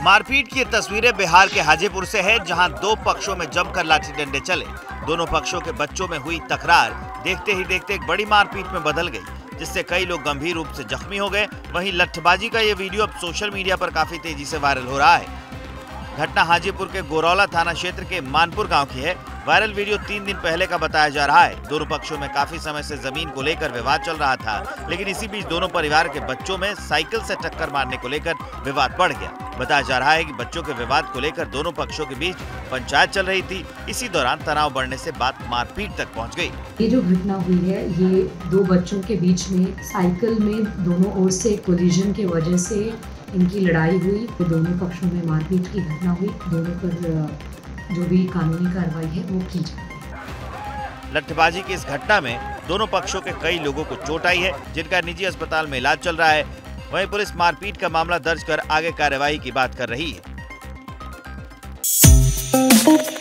मारपीट की तस्वीरें बिहार के हाजीपुर से है, जहां दो पक्षों में जमकर लाठी डंडे चले। दोनों पक्षों के बच्चों में हुई तकरार देखते ही देखते एक बड़ी मारपीट में बदल गई, जिससे कई लोग गंभीर रूप से जख्मी हो गए। वहीं लठबाजी का ये वीडियो अब सोशल मीडिया पर काफी तेजी से वायरल हो रहा है। घटना हाजीपुर के गोरौला थाना क्षेत्र के मानपुर गांव की है। वायरल वीडियो 3 दिन पहले का बताया जा रहा है। दोनों पक्षों में काफी समय से जमीन को लेकर विवाद चल रहा था, लेकिन इसी बीच दोनों परिवार के बच्चों में साइकिल से टक्कर मारने को लेकर विवाद बढ़ गया। बताया जा रहा है कि बच्चों के विवाद को लेकर दोनों पक्षों के बीच पंचायत चल रही थी। इसी दौरान तनाव बढ़ने से बात मारपीट तक पहुँच गयी। ये जो घटना हुई है, ये दो बच्चों के बीच में साइकिल में दोनों ओर से कोलिजन की वजह से इनकी लड़ाई हुई। तो दोनों पक्षों में मारपीट की घटना हुई। दोनों पर जो भी कानूनी कार्रवाई है वो की जाए। लठबाजी की इस घटना में दोनों पक्षों के कई लोगों को चोट आई है, जिनका निजी अस्पताल में इलाज चल रहा है। वहीं पुलिस मारपीट का मामला दर्ज कर आगे कार्रवाई की बात कर रही है।